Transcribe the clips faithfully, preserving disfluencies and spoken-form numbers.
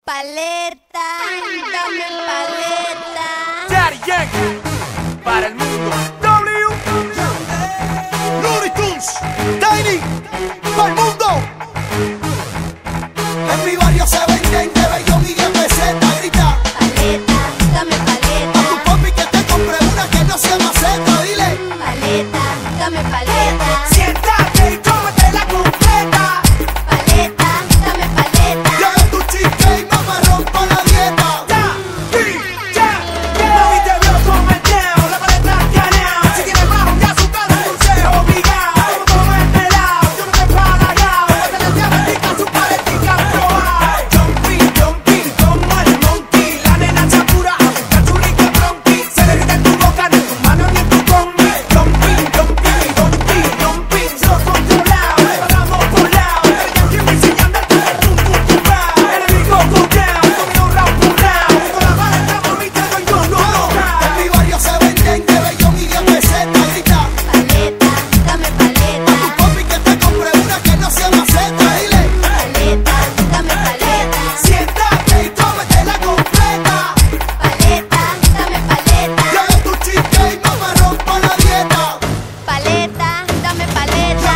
Paleta, dame paleta. Daddy Yankee, para el mundo. W. Looney Tunes, Tiny, para el mundo. En mi barrio se venden de bellón y de peseta. Grita, Paleta, dame paleta. a tu papi que te compre una que no sea maceta. Dile, Paleta, dame paleta. Siéntate y cómetela completa. Paleta, dame paleta. llega tu chica y mamá rompa la dieta. Ya, sí, ya, ya. Mami te vio con el down, la paleta escaneado. Si tienes bajo ya su casa dulce obligado. Como como es pelado, yo no te he palagado. Te la diabetica, su paletica probado. Jumping, jumping, como el monkey. La nena chapura, busca churica tronqui. Se le grita en tu boca, no en tu mano ni en tu combi. Jumping, jumping, jumping, jumping. Se los controlado, le paramos por lado. Pero ya que me enseñan del tum, tum, tum, tum, tum. Enemigo go down, conmigo round por round. Con la paleta por mí te doy yo, no, no, En mi barrio se venden de bellón y de peseta. Grita, Paleta, dame a tu paleta. papi que te compre una que no sea maceta. Dile, Paleta, dame paleta. siéntate y cómetela completa. Paleta, dame paleta. llega tu chica y mamá rompa la dieta. Paleta, dame paleta.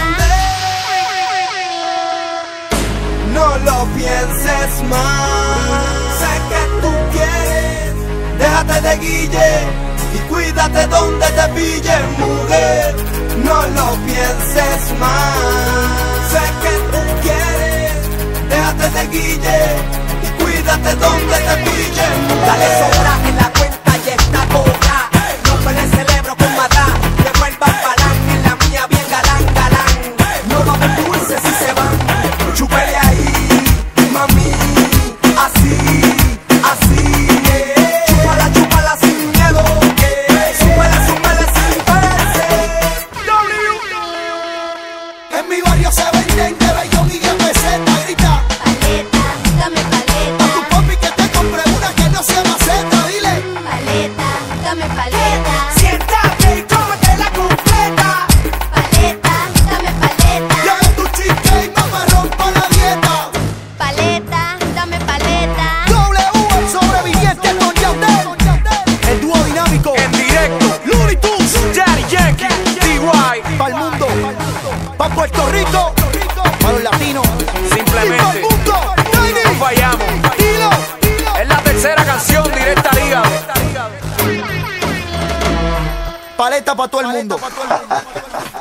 No lo pienses más. Sé que tú quieres. Déjate de guille y cuídate donde te pille, mujer. No lo pienses más. Sé que tú quieres. Déjate de guille y cuídate donde te pille, mujer. Dale sobra que la cuenta ya está cobra. No me le celebro con mata. Que vuelvan palán en la mía bien galán, galán. No va a haber dulces si se van. Chúpele ahí, mami. Así, así. eh. Chúpala, chúpala sin miedo. eh. Súbela, súbela sin pararse. En mi barrio se venden de bellón y de peseta. Grita, Paleta, dame a paleta. tu papi que te compre una que no sea maceta. Dile, Paleta, dame paleta. Siéntate y cómetela completa. Paleta, dame paleta. llega tu chica y mamá rompa la dieta. Paleta, dame paleta. W, el sobreviviente con Yandel. El dúo dinámico. En directo, Looney Tunes. Daddy Yankee, D Y. Para el mundo. Para Puerto Rico. Para los latinos. Y para el Simplemente mundo. no Tiny. fallamos. Dilo. Es la tercera canción directa al hígado. Paleta para todo el mundo.